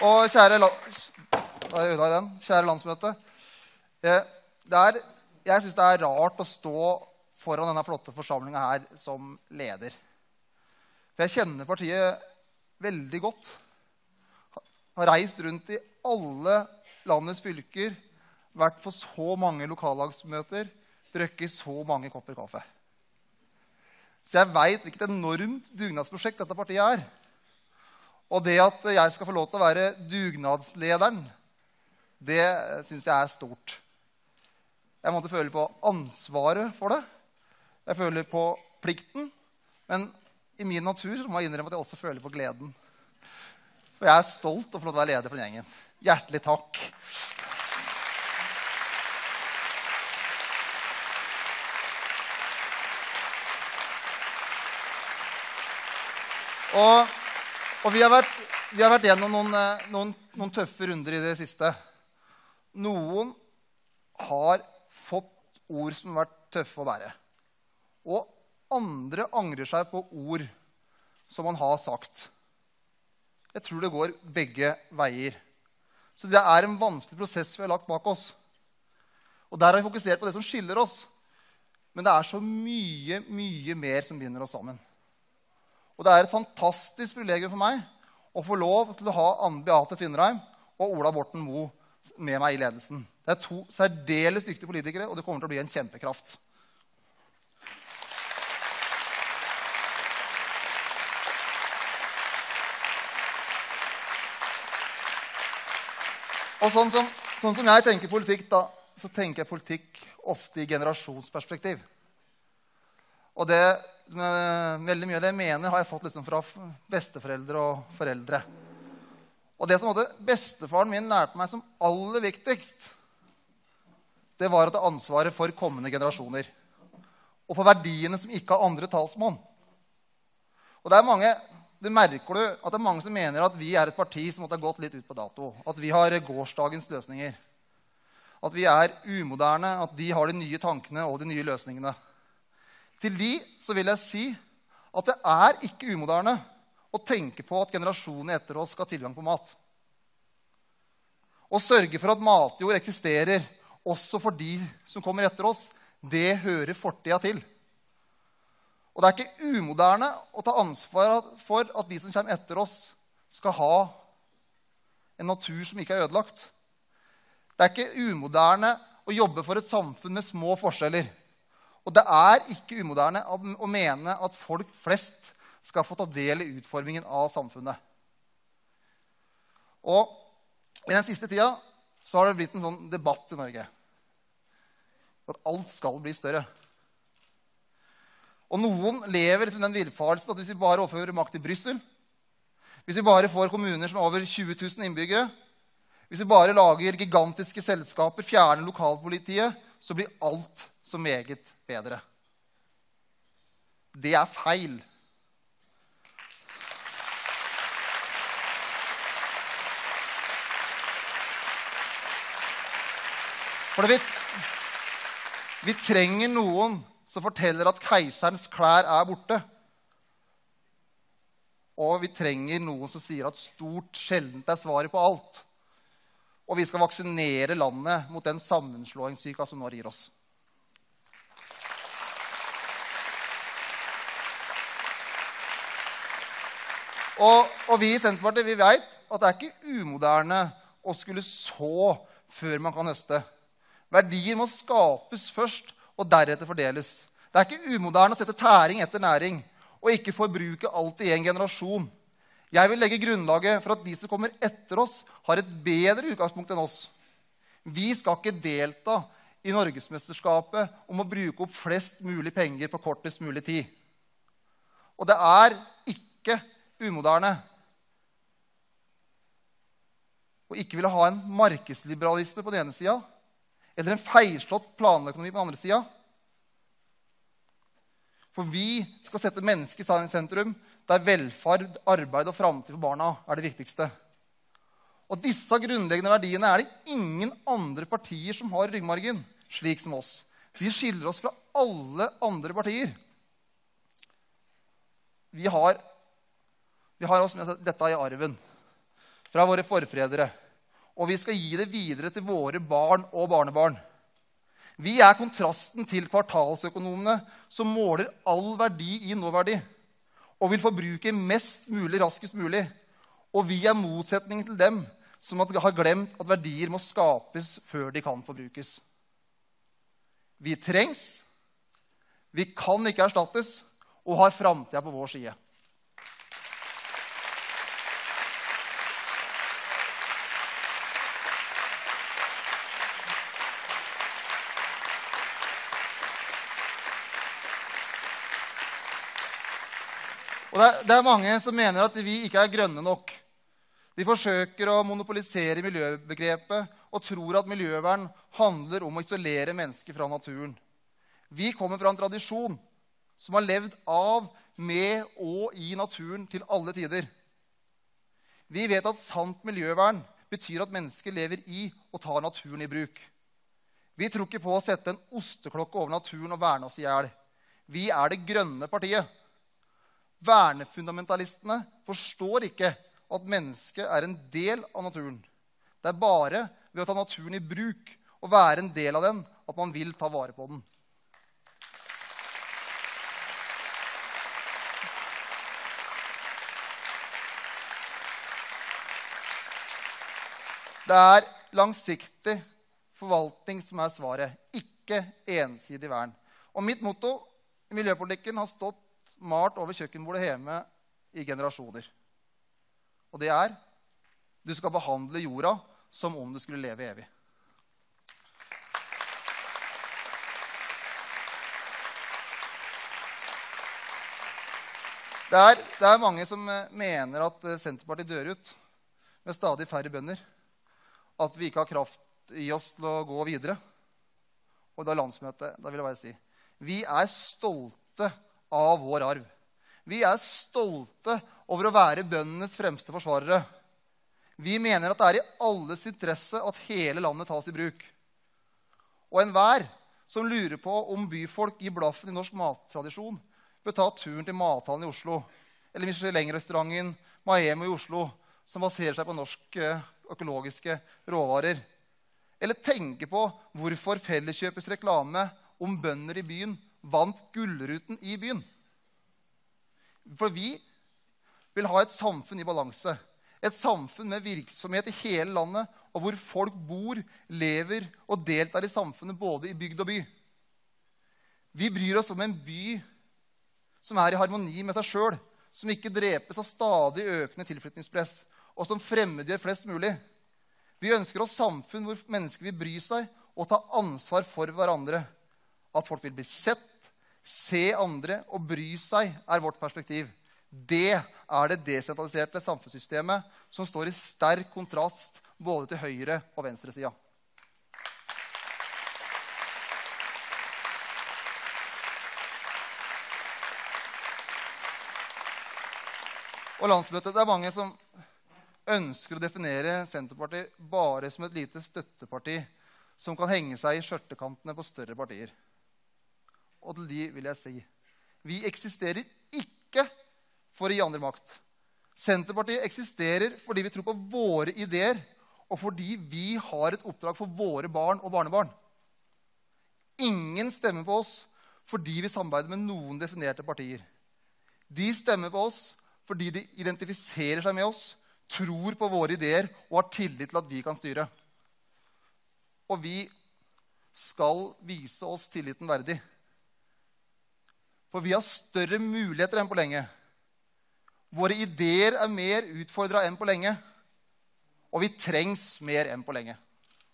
Og kjære landsmøte, jeg synes det er rart å stå foran denne flotte forsamlingen her som leder. For jeg kjenner partiet veldig godt. Har reist rundt i alle landets fylker, vært på så mange lokallagsmøter, drukket så mange kopper kaffe. Så jeg vet hvilket enormt dugnadsprosjekt dette partiet er. Og det at jeg skal få lov til å være dugnadslederen, det synes jeg er stort. Jeg måtte føle på ansvaret for det. Jeg føler på plikten, men i min natur må jeg innrømme at jeg også føler på gleden. For jeg er stolt og få lov til å være leder for den gjengen. Hjertelig takk. Og vi har vært gjennom noen tøffe runder i det siste. Noen har fått ord som har vært tøffe å bære. Og andre angrer seg på ord som man har sagt. Jeg tror det går begge veier. Så det er en vanskelig prosess vi har lagt bak oss. Og der har vi fokusert på det som skiller oss. Men det er så mye, mye mer som binder oss sammen. Og det er et fantastisk privilegium for meg å få lov til å ha Anne Beate Tvinnereim og Ola Borten Moe med meg i ledelsen. Det er to særdeles dyktige politikere, og det kommer til å bli en kjempekraft. Og sånn som jeg tenker politikk, da, så tenker jeg politikk ofte i generasjonsperspektiv. Og veldig mye av det jeg mener har jeg fått liksom fra besteforeldre og foreldre. Og det som bestefaren min lærte meg som aller viktigst, det var å ta ansvaret for kommende generasjoner. Og for verdiene som ikke har andre talsmål. Og det merker du at det er mange som mener at vi er et parti som har gått litt ut på dato. At vi har gårsdagens løsninger. At vi er umoderne, at de har de nye tankene og de nye løsningene. Til de så vil jeg si at det er ikke umoderne å tenke på at generasjonene etter oss skal ha tilgang på mat. Å sørge for at matjord eksisterer også for de som kommer etter oss, det hører fortida til. Og det er ikke umoderne å ta ansvar for at de som kommer etter oss skal ha en natur som ikke er ødelagt. Det er ikke umoderne å jobbe for et samfunn med små forskjeller. Og det er ikke umoderne å mene at folk flest skal få ta del i utformingen av samfunnet. Og i den siste tida så har det blitt en sånn debatt i Norge. At alt skal bli større. Og noen lever liksom den villfarelsen at hvis vi bare overfører makt til Brussel, hvis vi bare får kommuner som har over 20 000 innbyggere, hvis vi bare lager gigantiske selskaper, fjerner lokalpolitiet, så blir alt så meget bedre. Det er feil. For vi trenger noen som forteller at keiserens klær er borte. Og vi trenger noen som sier at stort sjeldent er svaret på alt. Og vi skal vaksinere landet mot den sammenslåingssyka som nå gir oss. Og vi i Senterpartiet, vi vet at det er ikke umoderne å skulle så før man kan høste. Verdier må skapes først, og deretter fordeles. Det er ikke umoderne å sette tæring etter næring, og ikke forbruke alt i en generasjon. Jeg vil legge grunnlaget for at de som kommer etter oss, har et bedre utgangspunkt enn oss. Vi skal ikke delta i Norgesmesterskapet om å bruke opp flest mulig penger på kortest mulig tid. Og det er ikke umoderne og ikke ville ha en markedsliberalisme på den ene siden, eller en feilslått planøkonomi på den andre siden. For vi skal sette mennesket i sentrum, der velferd, arbeid og fremtid for barna er det viktigste. Og disse grunnleggende verdiene er det ingen andre partier som har i ryggmargen, slik som oss. De skiller oss fra alle andre partier. Vi har også med dette i arven. fra våre forfedre, og vi skal gi det videre til våre barn og barnebarn. Vi er kontrasten til kvartalsøkonomene som måler all verdi i nåverdi, og vil forbruke mest mulig raskest mulig. Og vi er motsetningen til dem som har glemt at verdier må skapes før de kan forbrukes. Vi trengs, vi kan ikke erstattes, og har fremtiden på vår side. Og det er mange som mener at vi ikke er grønne nok. De forsøker å monopolisere miljøbegrepet og tror at miljøvern handler om å isolere mennesker fra naturen. Vi kommer fra en tradisjon som har levd av, med og i naturen til alle tider. Vi vet at sant miljøvern betyr at mennesker lever i og tar naturen i bruk. Vi tror ikke på å sette en osteklokke over naturen og verne oss i hjel. Vi er det grønne partiet. Vernefundamentalistene forstår ikke at mennesket er en del av naturen. Det er bare ved å ta naturen i bruk og være en del av den at man vil ta vare på den. Det er langsiktig forvaltning som er svaret, ikke ensidig vern. Og mitt motto i miljøpolitikken har stått malt over kjøkkenbordet hjemme i generasjoner. Og det er: du skal behandle jorda som om du skulle leve evig. Det er mange som mener at Senterpartiet dør ut med stadig færre bønder. At vi ikke har kraft i oss til å gå videre. Og da landsmøtet, da vil jeg bare si: vi er stolte av vår arv. Vi er stolte over å være bøndenes fremste forsvarere. Vi mener at det er i alles interesse at hele landet tas i bruk. Og enhver som lurer på om byfolk gir blaffen i norsk mattradisjon, bør ta turen til Mathallen i Oslo, eller Michelin-restauranten Maemo i Oslo, som baserer seg på norske økologiske råvarer. Eller tenke på hvorfor Felleskjøpets reklame om bønder i byen vant Gullruten i byen. For vi vil ha et samfunn i balanse. Et samfunn med virksomhet i hele landet, og hvor folk bor, lever og deltar i samfunnet både i bygd og by. Vi bryr oss om en by som er i harmoni med seg selv, som ikke drepes av stadig økende tilflytningspress, og som fremmedgjør flest mulig. Vi ønsker oss samfunn hvor mennesker vil bry seg og ta ansvar for hverandre. At folk vil bli sett, se andre og bry seg er vårt perspektiv. Det er det desentraliserte samfunnssystemet som står i sterk kontrast både til høyre- og venstresida. Og landsmøtet, det er mange som ønsker å definere Senterpartiet bare som et lite støtteparti som kan henge seg i skjørtekantene på større partier. Og til de vil jeg si: vi eksisterer ikke for å gi andre makt. Senterpartiet eksisterer fordi vi tror på våre ideer, og fordi vi har et oppdrag for våre barn og barnebarn. Ingen stemmer på oss fordi vi samarbeider med noen definerte partier. De stemmer på oss fordi de identifiserer seg med oss, tror på våre ideer og har tillit til at vi kan styre. Og vi skal vise oss tilliten verdig. For vi har større muligheter enn på lenge. Våre ideer er mer utfordret enn på lenge. Og vi trengs mer enn på lenge.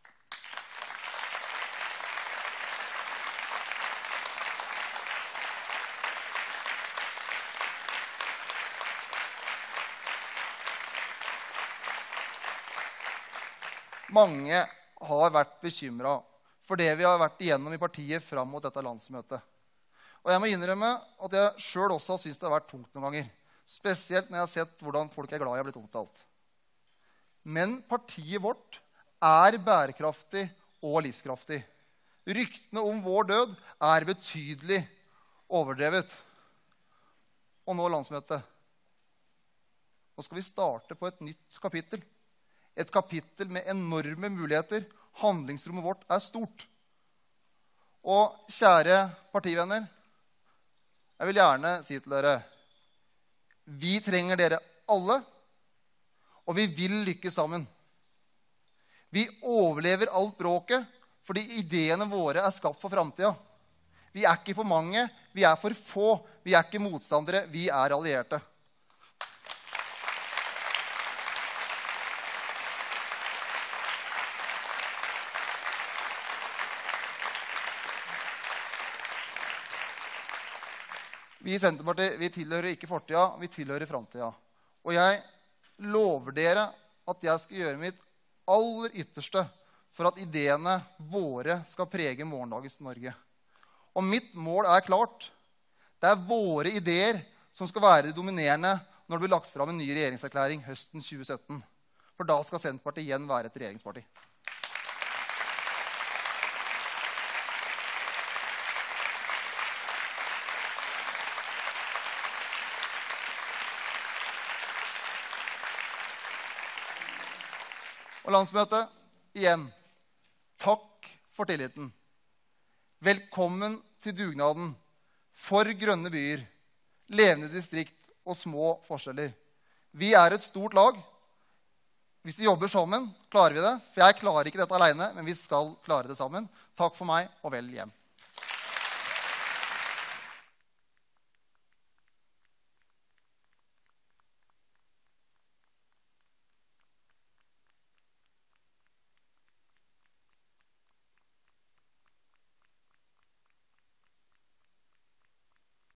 Mange har vært bekymret for det vi har vært igjennom i partiet fram mot dette landsmøtet. Og jeg må innrømme at jeg selv også har syntes det har vært tungt noen ganger. Spesielt når jeg har sett hvordan folk er glad i å bli omtalt. Men partiet vårt er bærekraftig og livskraftig. Ryktene om vår død er betydelig overdrevet. Og nå landsmøtet. Nå skal vi starte på et nytt kapittel. et kapittel med enorme muligheter. Handlingsrommet vårt stort. Og kjære partivenner, jeg vil gjerne si til dere, vi trenger dere alle, og vi vil lykkes sammen. Vi overlever alt bråket, fordi ideene våre skapt for fremtiden. Vi ikke for mange, vi for få. Vi ikke motstandere, vi allierte. Vi i Senterpartiet, vi tilhører ikke fortiden, vi tilhører fremtiden. Og jeg lover dere at jeg skal gjøre mitt aller ytterste for at ideene våre skal prege morgendagens Norge. Og mitt mål klart. Det våre ideer som skal være de dominerende når det blir lagt fram en ny regjeringserklæring høsten 2017. For da skal Senterpartiet igjen være et regjeringsparti. Og landsmøtet, igjen, takk for tilliten. Velkommen til dugnaden for grønne byer, levende distrikt og små forskjeller. Vi et stort lag. Hvis vi jobber sammen, klarer vi det. For jeg klarer ikke dette alene, men vi skal klare det sammen. Takk for meg, og vel hjem.